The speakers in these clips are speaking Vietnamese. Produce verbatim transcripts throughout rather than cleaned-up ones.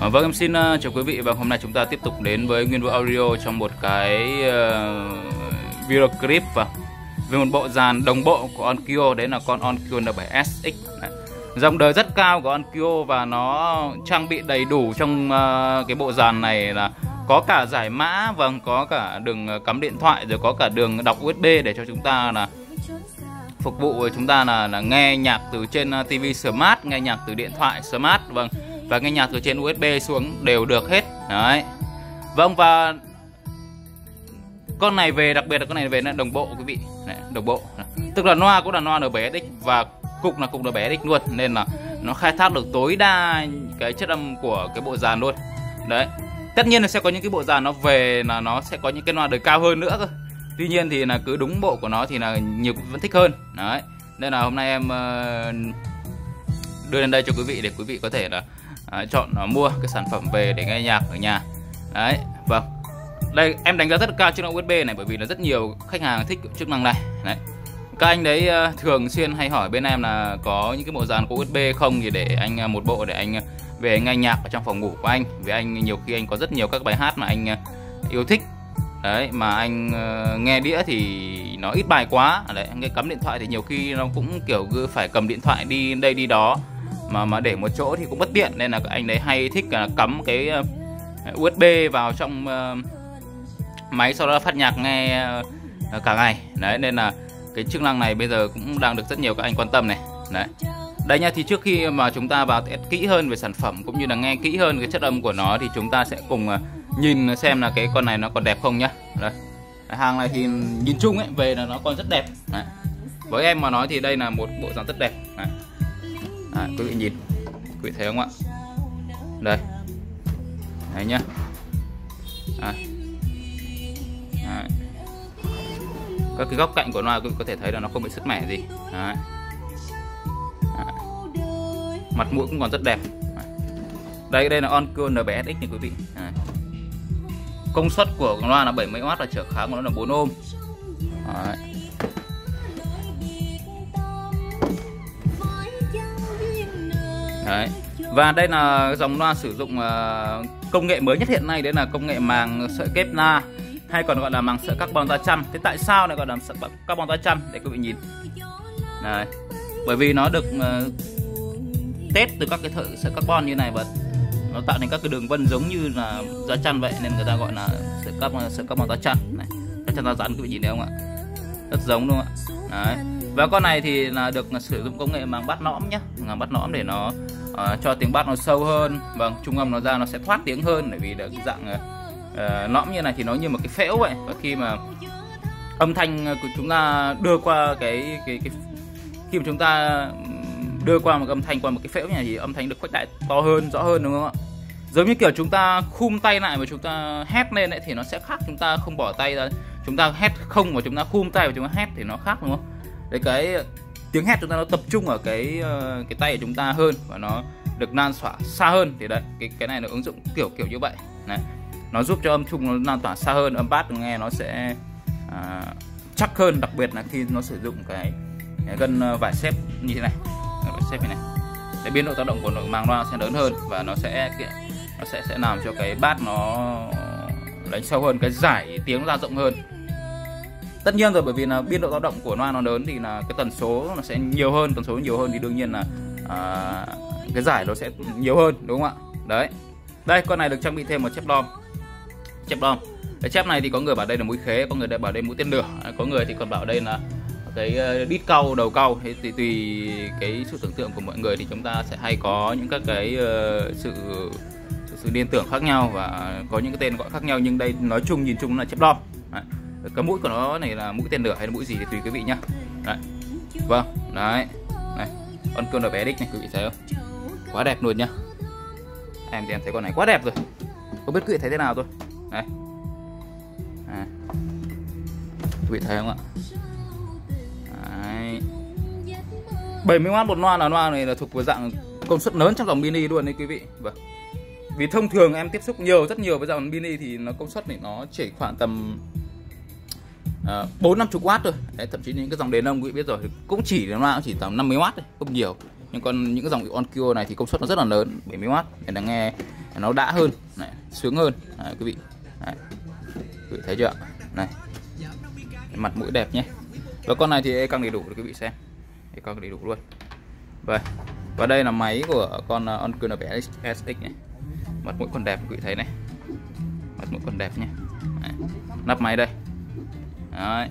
À, vâng, em xin uh, chào quý vị và hôm nay chúng ta tiếp tục đến với Nguyên Vũ Audio trong một cái uh, video clip và về một bộ dàn đồng bộ của Onkyo, đấy là con Onkyo N bảy S X. Đấy. Dòng đời rất cao của Onkyo và nó trang bị đầy đủ trong uh, cái bộ dàn này là có cả giải mã, vâng, có cả đường cắm điện thoại, rồi có cả đường đọc U S B để cho chúng ta là phục vụ chúng ta là, là nghe nhạc từ trên ti vi Smart, nghe nhạc từ điện thoại Smart, vâng, và nghe nhạc từ trên U S B xuống đều được hết. Đấy. Vâng, và con này về, đặc biệt là con này về là đồng bộ quý vị. Đấy, đồng bộ. Tức là loa cũng là loa N bảy S X và cục là cục N bảy S X luôn, nên là nó khai thác được tối đa cái chất âm của cái bộ dàn luôn. Đấy. Tất nhiên là sẽ có những cái bộ dàn nó về là nó sẽ có những cái loa đời cao hơn nữa cơ. Tuy nhiên thì là cứ đúng bộ của nó thì là nhiều vẫn thích hơn. Đấy. Nên là hôm nay em đưa lên đây cho quý vị để quý vị có thể là à, chọn à, mua cái sản phẩm về để nghe nhạc ở nhà. Đấy, vâng. Đây em đánh giá rất là cao chức năng U S B này, bởi vì là rất nhiều khách hàng thích chức năng này. Đấy. Các anh đấy uh, thường xuyên hay hỏi bên em là có những cái bộ dàn có U S B không, thì để anh uh, một bộ để anh uh, về anh nghe nhạc ở trong phòng ngủ của anh. Vì anh nhiều khi anh có rất nhiều các bài hát mà anh uh, yêu thích. Đấy, mà anh uh, nghe đĩa thì nó ít bài quá. Đấy, nghe cắm điện thoại thì nhiều khi nó cũng kiểu cứ phải cầm điện thoại đi đây đi đó, mà mà để một chỗ thì cũng bất tiện, nên là các anh đấy hay thích là cắm cái uh, U S B vào trong uh, máy, sau đó phát nhạc nghe uh, cả ngày. Đấy, nên là cái chức năng này bây giờ cũng đang được rất nhiều các anh quan tâm này. Đấy. Đây nha, thì trước khi mà chúng ta vào test kỹ hơn về sản phẩm cũng như là nghe kỹ hơn cái chất âm của nó thì chúng ta sẽ cùng uh, nhìn xem là cái con này nó còn đẹp không nhá. Đây. Hàng này thì nhìn chung ấy về là nó còn rất đẹp. Đấy. Với em mà nói thì đây là một bộ dàn rất đẹp. Đấy. Đấy, quý vị nhìn, quý vị thấy không ạ? Đây, đấy nhá. Đấy. Đấy. Các cái góc cạnh của nó quý vị có thể thấy là nó không bị sứt mẻ gì. Đấy. Đấy. Mặt mũi cũng còn rất đẹp. Đấy. Đây, đây là Onkyo N bảy S X này quý vị. Đấy. Công suất của loa là bảy mươi oát và trở kháng của nó là bốn ôm. Đấy. Đấy. Và đây là dòng loa sử dụng uh, công nghệ mới nhất hiện nay, đấy là công nghệ màng sợi Kevlar, hay còn gọi là màng sợi carbon da chăm. Thế tại sao lại gọi là sợi carbon da chăm? Để quý vị nhìn. Đấy. Bởi vì nó được uh, test từ các cái sợi carbon như này và nó tạo thành các cái đường vân giống như là da chăn vậy, nên người ta gọi là sợi carbon, sợi carbon da chăn này. Da chăn da rắn, quý vị nhìn thấy không ạ? Rất giống đúng không ạ? Đấy. Và con này thì là được sử dụng công nghệ màng bát nõm nhé, màng bát nõm để nó uh, cho tiếng bát nó sâu hơn, vâng, trung âm nó ra nó sẽ thoát tiếng hơn, bởi vì được dạng uh, nõm như này thì nó như một cái phễu vậy, và khi mà âm thanh của chúng ta đưa qua cái cái cái khi mà chúng ta đưa qua một âm thanh qua một cái phễu như này thì âm thanh được khuếch đại to hơn, rõ hơn, đúng không ạ? Giống như kiểu chúng ta khum tay lại và chúng ta hét lên ấy thì nó sẽ khác chúng ta không bỏ tay ra, chúng ta hét không và chúng ta khum tay và chúng ta hét thì nó khác, đúng không? Đấy, cái tiếng hét chúng ta nó tập trung ở cái cái tay của chúng ta hơn và nó được lan tỏa xa hơn, thì đấy, cái cái này nó ứng dụng kiểu kiểu như vậy. Này, nó giúp cho âm trung nó lan tỏa xa hơn, âm bass nghe nó sẽ à, chắc hơn, đặc biệt là khi nó sử dụng cái, cái gân vải xếp như thế này, vải xếp như này. Để biên độ tác động của nội màng loa sẽ lớn hơn và nó sẽ nó sẽ sẽ làm cho cái bass nó đánh sâu hơn, cái giải tiếng nó ra rộng hơn. Tất nhiên rồi, bởi vì là biên độ dao động của loa nó lớn thì là cái tần số nó sẽ nhiều hơn, tần số nhiều hơn thì đương nhiên là à, cái giải nó sẽ nhiều hơn, đúng không ạ? Đấy. Đây, con này được trang bị thêm một chép lom. Chép lom. Cái chép này thì có người bảo đây là mũi khế, có người bảo đây mũi tên lửa, có người thì còn bảo đây là cái đít cau, đầu cau. Thế thì tùy cái sự tưởng tượng của mọi người thì chúng ta sẽ hay có những các cái uh, sự sự, sự liên tưởng khác nhau và có những cái tên gọi khác nhau, nhưng đây nói chung nhìn chung là chép lom. Đấy. Cái mũi của nó này là mũi tên lửa hay là mũi gì thì tùy quý vị nhá. Đấy. Vâng, đấy. Này, con Onkyo N bảy S X này quý vị thấy không? Quá đẹp luôn nhá. Em thì em thấy con này quá đẹp rồi. Không biết quý vị thấy thế nào thôi. Đấy. À. Quý vị thấy không ạ? Đấy. bảy mươi oát một loa, là loa này là thuộc vào dạng công suất lớn trong dòng mini luôn đấy quý vị. Vâng. Vì thông thường em tiếp xúc nhiều rất nhiều với dòng mini thì nó công suất này nó chỉ khoảng tầm bốn năm mươi oát thôi. Đấy, thậm chí những cái dòng đèn ông quý vị biết rồi cũng chỉ nó chỉ tầm năm mươi oát thôi, không nhiều. Nhưng còn những cái dòng Onkyo này thì công suất nó rất là lớn, bảy mươi oát, để là nghe nó đã hơn, này, sướng hơn. Đấy, quý vị. Đấy. Quý vị thấy chưa? Này. Cái mặt mũi đẹp nhé. Và con này thì e căng đầy đủ để quý vị xem. E căng đầy đủ luôn. Vậy. Và đây là máy của con Onkyo N bảy S X này. Mặt mũi còn đẹp quý vị thấy này. Mặt mũi còn đẹp nhé. Đấy. Nắp máy đây. Đấy.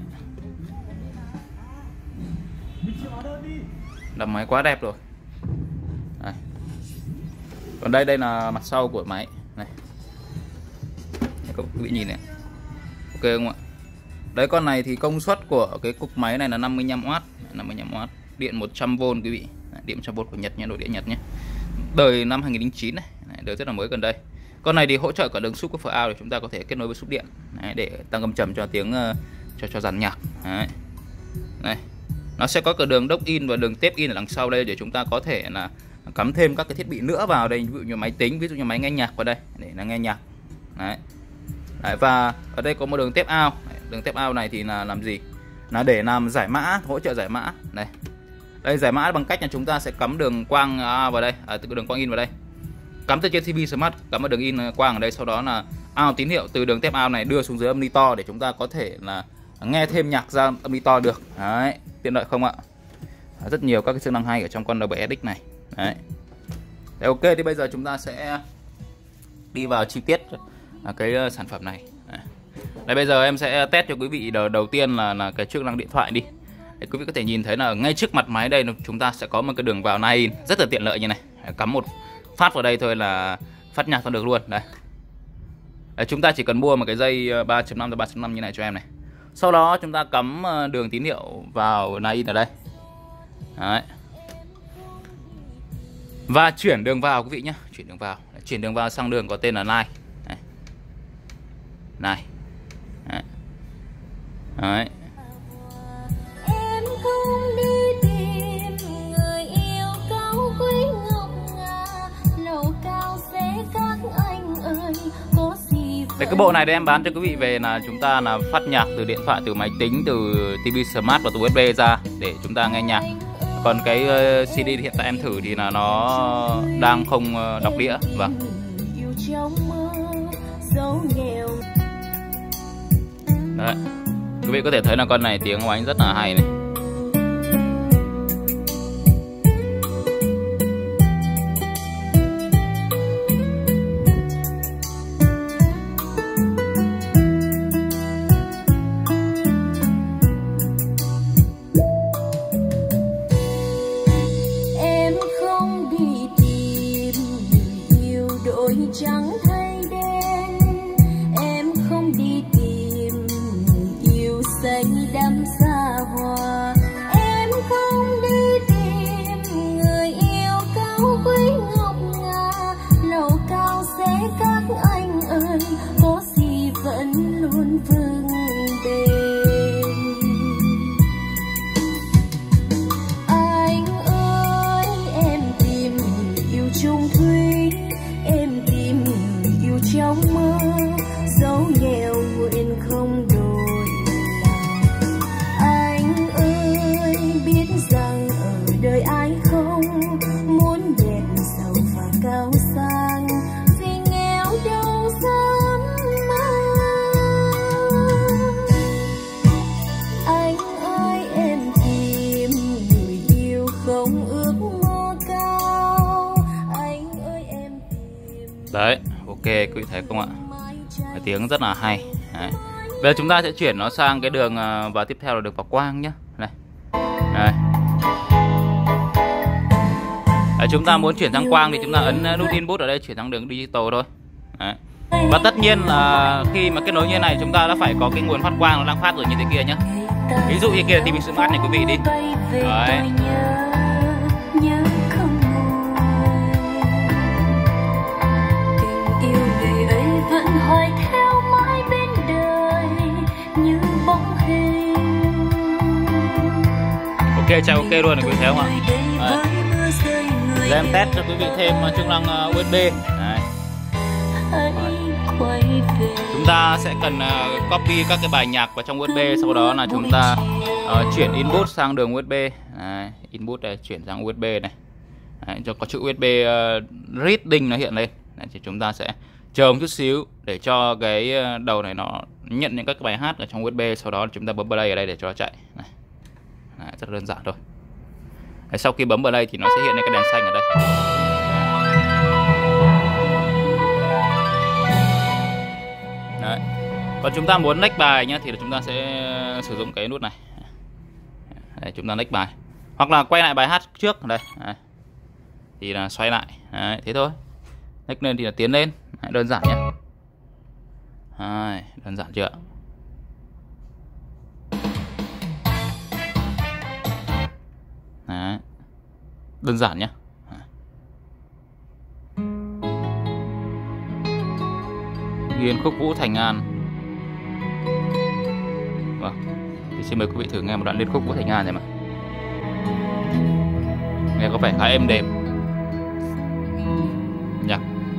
Nắp máy quá đẹp rồi. Đây. Còn đây đây là mặt sau của máy này. Các quý vị nhìn này. Ok không ạ? Đấy, con này thì công suất của cái cục máy này là năm mươi lăm oát, năm mươi lăm oát, điện một trăm vôn quý vị. Đấy, điện một trăm vôn của Nhật nhé, nội địa Nhật nhé. Đời năm hai nghìn không trăm lẻ chín này, này, đời rất là mới gần đây. Con này thì hỗ trợ cả đường sub của out để chúng ta có thể kết nối với sub điện. Đấy, để tăng âm trầm cho tiếng uh, cho cho dàn nhạc. Đấy. Này. Nó sẽ có cả đường dock in và đường tape in ở đằng sau đây để chúng ta có thể là cắm thêm các cái thiết bị nữa vào đây, ví dụ như máy tính, ví dụ như máy nghe nhạc vào đây để là nghe nhạc. Đấy. Đấy, và ở đây có một đường tape out. Đấy, đường tape out này thì là làm gì? Là để làm giải mã, hỗ trợ giải mã. Đây. Đây giải mã bằng cách là chúng ta sẽ cắm đường quang vào đây, à, từ đường quang in vào đây. Cắm từ trên ti vi Smart, cắm vào đường in quang ở đây, sau đó là out tín hiệu từ đường tape out này đưa xuống dưới âm monitor để chúng ta có thể là nghe thêm nhạc ra âm monitor được. Đấy, tiện lợi không ạ? Rất nhiều các cái chức năng hay ở trong con N bảy S X này. Đấy. Đấy, ok, thì bây giờ chúng ta sẽ đi vào chi tiết cái sản phẩm này. Đấy. Đây, bây giờ em sẽ test cho quý vị đầu, đầu tiên là là cái chức năng điện thoại đi. Để quý vị có thể nhìn thấy là ngay trước mặt máy đây chúng ta sẽ có một cái đường vào này rất là tiện lợi như này. Đấy, cắm một phát vào đây thôi là phát nhạc ra được luôn. Đây. Đấy, chúng ta chỉ cần mua một cái dây ba chấm năm tới ba chấm năm như này cho em này. Sau đó chúng ta cắm đường tín hiệu vào này ở đây. Đấy. Và chuyển đường vào quý vị nhé, chuyển đường vào, chuyển đường vào sang đường có tên là Line. Đấy. Này. Đấy. Đấy. Em không đi tìm người yêu cao quý ngọc ngà, lầu cao sẽ các anh ơi, có gì. Để cái bộ này để em bán cho quý vị về là chúng ta là phát nhạc từ điện thoại, từ máy tính, từ ti vi Smart và từ u ét bê ra để chúng ta nghe nhạc. Còn cái xê đê hiện tại em thử thì là nó đang không đọc đĩa. Vâng. Đấy. Quý vị có thể thấy là con này tiếng oánh rất là hay này. Trắng thay đen, em không đi tìm người yêu say đắm xa hoa, em không đi tìm người yêu cao quý ngọc ngà, lầu cao sẽ các anh ơi, có gì vẫn luôn vững bền. Anh ơi, em tìm người yêu chung thủy, trong mơ dấu nghèo nguyện không đổi lòng. Anh ơi, biết rằng ở đời ai không muốn đẹp giàu và cao sang, vì nghèo đâu dám mơ. Anh ơi, em tìm người yêu không ước mơ cao. Anh ơi, em tìm. Đấy. Ok, quý vị thấy không ạ? Cái tiếng rất là hay. Đấy. Bây giờ chúng ta sẽ chuyển nó sang cái đường và tiếp theo là đường vào quang nhé. Này. Đây. Đấy, chúng ta muốn chuyển sang quang thì chúng ta ấn nút input ở đây, chuyển sang đường digital thôi. Đấy. Và tất nhiên là khi mà kết nối như thế này chúng ta đã phải có cái nguồn phát quang nó đang phát rồi như thế kia nhé. Ví dụ như kia là ti vi Smart này quý vị đi. Đấy. Hỏi theo mãi bên đời như bóng hình. Ok, chào ok luôn này quý vị thấy không ạ? Đấy. Giờ em test cho quý vị thêm chức năng u ét bê. Đấy. Chúng ta sẽ cần uh, copy các cái bài nhạc vào trong u ét bê, sau đó là chúng ta uh, chuyển input sang đường u ét bê. Đấy. Input này chuyển sang u ét bê này. Đấy, cho có chữ u ét bê uh, reading nó hiện lên. Đấy, thì chúng ta sẽ chờ một chút xíu để cho cái đầu này nó nhận những các bài hát ở trong u ét bê, sau đó chúng ta bấm play ở đây để cho nó chạy. Này. Đấy, rất đơn giản thôi. Đấy, sau khi bấm play thì nó sẽ hiện lên cái đèn xanh ở đây. Đấy. Còn chúng ta muốn next bài nhá thì chúng ta sẽ sử dụng cái nút này. Đấy, chúng ta next bài. Hoặc là quay lại bài hát trước đây. Đấy. Thì là xoay lại. Đấy, thế thôi. Next lên thì là tiến lên. Đấy, đơn giản nhé. Đấy, đơn giản chưa? Đấy. Đơn giản nhé. Ghiền khúc Vũ Thành An. Vâng. Thì xin mời quý vị thử nghe một đoạn liên khúc Vũ Thành An này mà. Nghe có vẻ khá êm đềm. Nhạc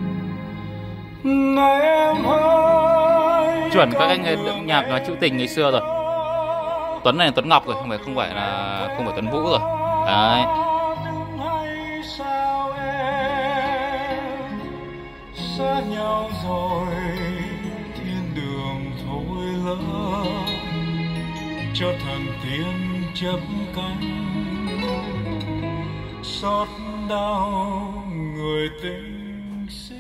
chuẩn các anh nhạc trữ tình ngày xưa rồi. Tuấn này là Tuấn Ngọc rồi, không phải không phải là không phải Tuấn Vũ rồi. Đấy. Xa nhau rồi thiên đường thôi lỡ, cho thần tiên chấp cánh xót đau người tình sĩ.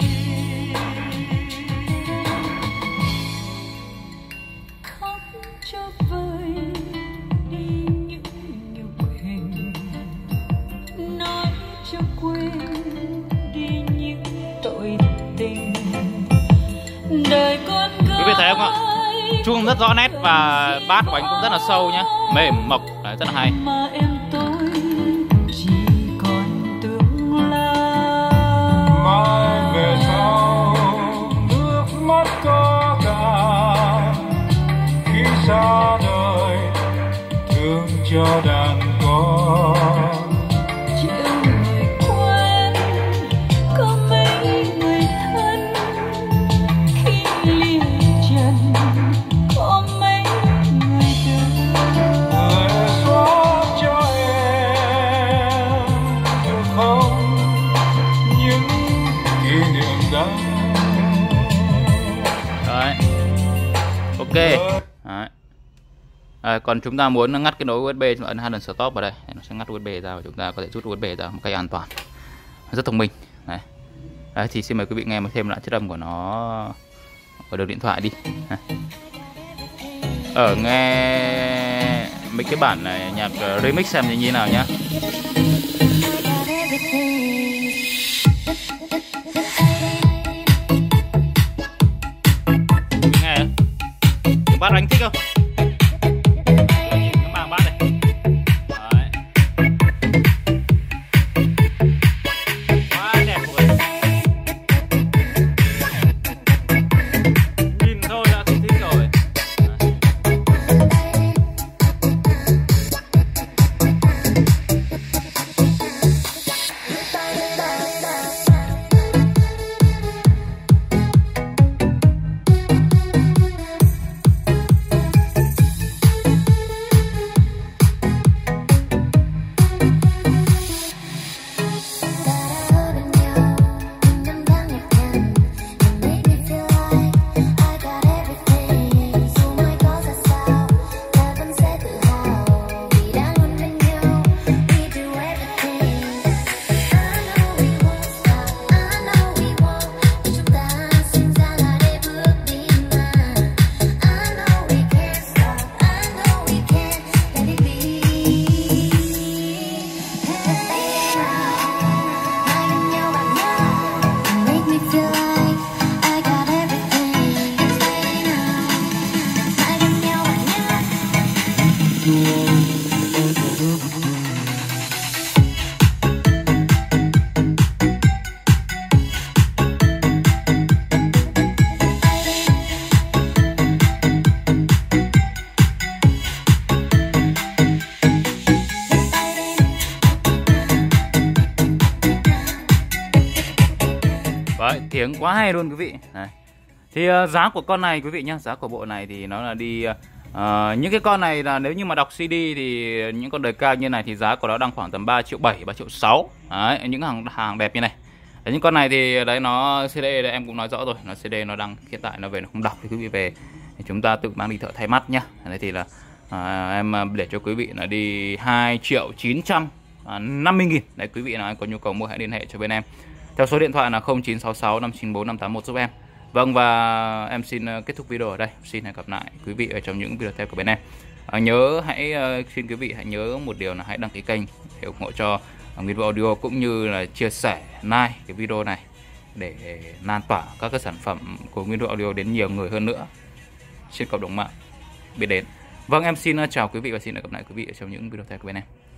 Khóc cho vơi đi những nhục hình, nói cho quên đi những tội tình. Đời con gái quý vị thấy không ạ? Chuông rất rõ nét và bass của anh cũng rất là sâu nhá, mềm mộc, đấy, rất là hay. mà em tôi chỉ còn tương lai. Mai về sau nước mắt có cả khi xa đời thương cho đàn con. Chiều người quen có mấy người thân, khi lìa trần có mấy người đơn. Lệ xóa cho em được không những kỷ niệm đắng. Đấy. Ok. Đấy. À, còn chúng ta muốn ngắt cái nối u ét bê, chúng ta ấn hai lần stop vào đây, nó sẽ ngắt u ét bê ra và chúng ta có thể rút u ét bê ra một cách an toàn, rất thông minh. Đấy. Đấy, thì xin mời quý vị nghe một thêm lại chất âm của nó ở đầu điện thoại đi. Ở nghe mấy cái bản này, nhạc remix xem như thế nào nhá. Nghe không? Bác anh thích không? Các bạn bác này. Đấy. Quá đẹp rồi. Nhìn thôi đã thấy thích rồi. Đấy, tiếng quá hay luôn quý vị. Này. Thì uh, giá của con này quý vị nhá, giá của bộ này thì nó là đi uh, những cái con này là nếu như mà đọc xê đê thì những con đời cao như này thì giá của nó đang khoảng tầm ba triệu bảy, ba triệu sáu. Đấy, những hàng hàng đẹp như này. Đấy, những con này thì đấy nó xê đê đấy, em cũng nói rõ rồi, nó xê đê nó đang hiện tại nó về nó không đọc thì quý vị về thì chúng ta tự mang đi thợ thay mắt nhá. Đấy thì là à, em để cho quý vị là đi hai triệu chín trăm năm mươi nghìn. Đấy, quý vị nào có nhu cầu mua hãy liên hệ cho bên em theo số điện thoại là không chín sáu sáu năm chín bốn năm tám một giúp em. Vâng, và em xin kết thúc video ở đây. Xin hẹn gặp lại quý vị ở trong những video tiếp của bên em. À, nhớ hãy uh, xin quý vị hãy nhớ một điều là hãy đăng ký kênh để ủng hộ cho uh, Nguyên Vũ Audio, cũng như là chia sẻ like cái video này để lan tỏa các cái sản phẩm của Nguyên Vũ Audio đến nhiều người hơn nữa trên cộng đồng mạng biết đến. Vâng, em xin uh, chào quý vị và xin hẹn gặp lại quý vị ở trong những video tiếp của bên em.